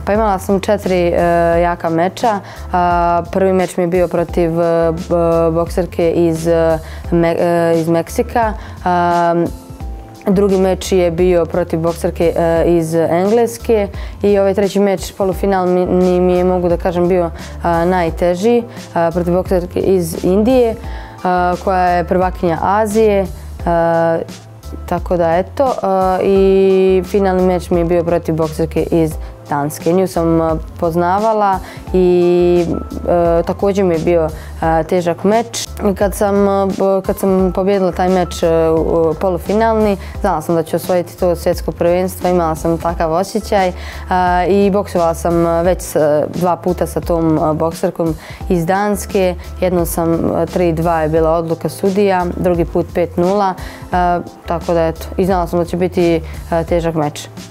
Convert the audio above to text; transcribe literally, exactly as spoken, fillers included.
Pa imala sam četiri jaka meča. Prvi meč mi je bio protiv bokserke iz Meksika. Drugi meč je bio protiv bokserke iz Engleske i ovaj treći meč, polufinalni, mi je, mogu da kažem, bio najteži, protiv bokserke iz Indije, koja je prvakinja Azije. Tako da, eto, i finalni meč mi je bio protiv bokserke iz Danske. Nju sam poznavala i također mi je bio težak meč. Kad sam, kad sam pobjedila taj meč polufinalni, znala sam da ću osvojiti to svjetsko prvenstvo, imala sam takav osjećaj i boksovala sam već dva puta sa tom bokserkom iz Danske. Jednom sam tri dva je bila odluka sudija, drugi put pet nula, tako da eto, i znala sam da će biti težak meč.